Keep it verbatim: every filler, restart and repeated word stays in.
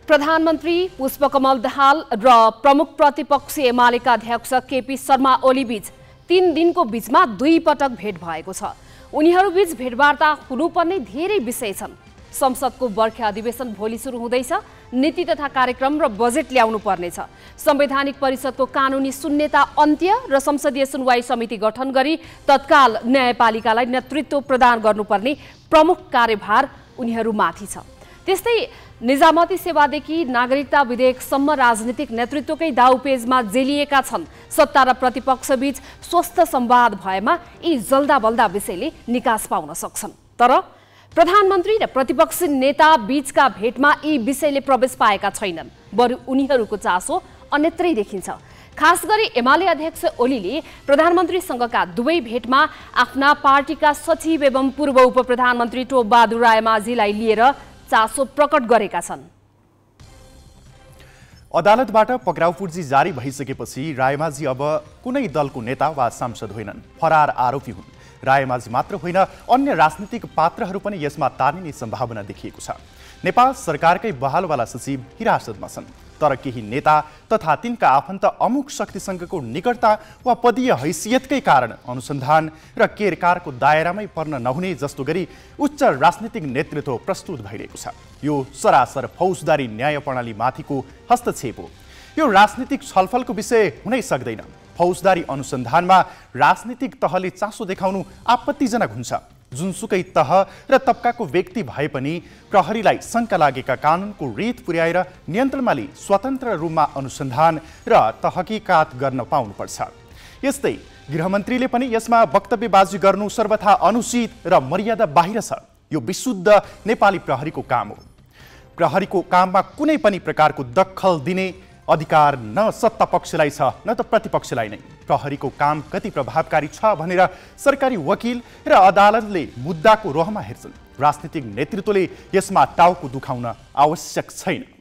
प्रधानमन्त्री पुष्पकमल दाहाल र प्रमुख प्रतिपक्षी एमालेका अध्यक्ष केपी शर्मा ओली बीच तीन दिनको बीचमा दुई पटक भेट भएको छ। उनीहरूबीच भेटवार्ता हुनुपर्ने धेरै विषय छन्। संसदको बर्खे अधिवेशन भोलि सुरु हुँदैछ। नीति तथा कार्यक्रम र बजेट ल्याउनु पर्नेछ। संवैधानिक परिषदको कानुनी शून्यता अन्त्य र संसदीय सुनवाई समिति गठन गरी तत्काल न्यायपालिकालाई नेतृत्व प्रदान गर्नुपर्ने प्रमुख कार्यभार उनीहरूमाथि छ। त्यस्तै निजामती सेवादेखि नागरिकता विधेयकसम्म राजनीतिक नेतृत्वकै दाउपेजमा जेलिएका छन्। सत्ता र प्रतिपक्षबीच स्वस्थ संवाद भएमा यी जल्दा बल्दा विषयले निकास पाउन सक्छन्। तर प्रधानमन्त्री र प्रतिपक्षी नेता बीचका भेटमा यी विषयले प्रवेश पाएका छैनन्। बरु उनीहरूको चासो अन्यत्रै देखिन्छ। खास गरी एमाले अध्यक्ष ओलीले प्रधानमन्त्रीसँगका दुवै भेटमा आफ्ना पार्टीका सचिव एवं पूर्व उपप्रधानमन्त्री टोप बहादुर रायमाझीलाई लिएर चासो प्रकट गरेका छन्। अदालतबाट पक्राउ पूर्जी जारी भइसकेपछि रायमाझी अब कुनै दलको नेता वा सांसद होइनन्, फरार आरोपी हुन्। रायमाझी मात्र होइन, अन्य राजनीतिक पात्रहरू पनि यसमा तानिने सम्भावना देखिएको छ। नेपाल सरकारकै बहालवाला सचिव हिरासतमा छन्, तर केही नेता तथा तिनका आफन्त अमुक शक्तिसँगको निकटता वा पदीय हैसियतकै कारण अनुसन्धान र केरकारको दायरामै पर्न नहुने जस्तो गरी उच्च राजनीतिक नेतृत्व प्रस्तुत भइरहेको छ। यो सरासर फौजदारी न्याय प्रणाली माथिको हस्तक्षेप हो। यो राजनीतिक छलफलको विषय हुनै सक्दैन। फौजदारी अनुसन्धानमा राजनीतिक तहले चासो देखाउनु आपत्तिजनक हुन्छ। जुनसुकै तह र तबकाको व्यक्ति भए पनि प्रहरीलाई शङ्का लागेका कानुनको रीत पुर्याएर नियन्त्रणमा लिई स्वतन्त्र रूपमा अनुसन्धान र तहकीकात गर्न पाउनुपर्छ। यस्तै गृहमन्त्रीले पनि यसमा वक्तव्यबाजी गर्नु सर्वथा अनुचित र मर्यादा बाहिर छ। यो विशुद्ध नेपाली प्रहरीको काम हो। प्रहरीको काममा कुनै पनि प्रकारको दखल दिने अधिकार न सत्ता पक्षलाई छ न त प्रतिपक्षलाई नै। प्रहरीको काम कति प्रभावकारी छ भनेर सरकारी वकिल र अदालतले मुद्दाको रोहमा हेर्छन्। राजनीतिक नेतृत्वले यसमा टाउको दुखाउन आवश्यक छैन।